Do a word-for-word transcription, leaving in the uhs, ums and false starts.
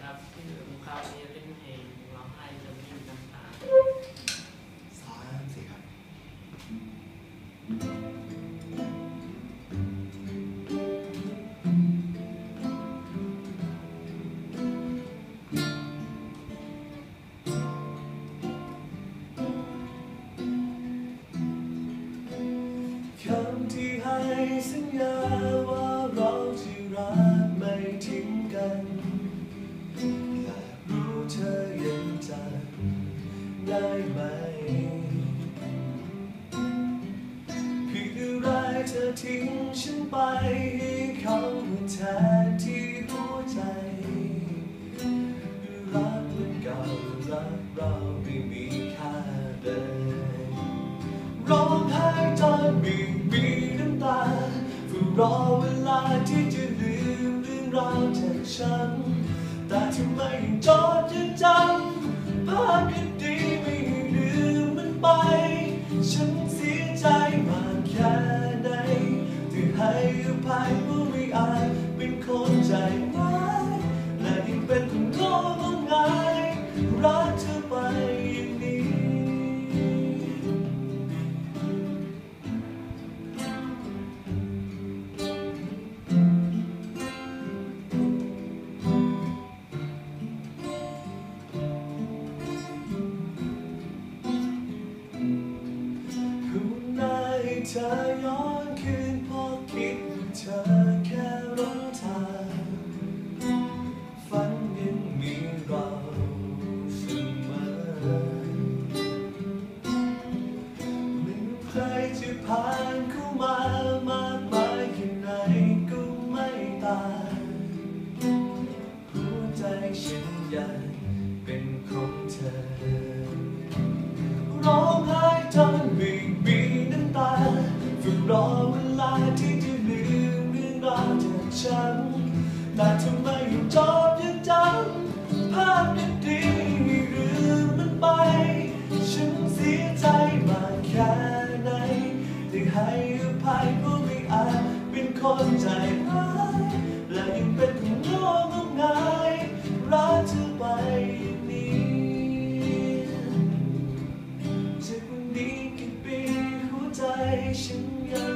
ครับคือคราวนี้เป็นเพลงร้องไห้จะไม่มีน้ำตาสามสิครับคำที่ให้สัญญาว่าเราจะรักไม่ทิ้งกันอยากรู้เธอยังจำได้ไหมคืออะไรเธอทิ้งฉันไปให้เขามาแทนที่หัวใจรักเหมือนเก่ารักเราไม่มีค่าเดินร้องไห้จนมีมีน้ำตาเฝ้ารอเวลาที่จะลืมเรื่องราวจากฉันแต่ทำไมยังจดยังจำภาพดีๆไม่ลืมมันไปฉันเสียใจมากแค่ไหนที่ให้อภัยว่าไม่อาจเป็นคนใจร้ายและยังเป็นคนโง่งมงายรักเธอไปอย่างนี้เธอย้อนคืนพอคิดว่าเธอแค่ร้องทางฝันยังมีเราเสมอไม่ว่าใครจะผ่านเข้ามามากมายแค่ไหนก็ไม่ตายหัวใจฉันยังเป็นของเธอร้องไห้จนไม่มีน้ำตาฝึกรอเวลาที่จะลืมเรื่องราวจากฉันแต่ทำไมยังจดยังจำภาพดีๆไม่ลืมมันไปฉันเสียใจมากแค่ไหนที่ให้อภัยก็ไม่อาจเป็นคนใจร้ายและยังเป็นคนโง่งมงายรักเธอไปอย่างนี้จากวันนี้กี่ปีหัวใจฉันยัง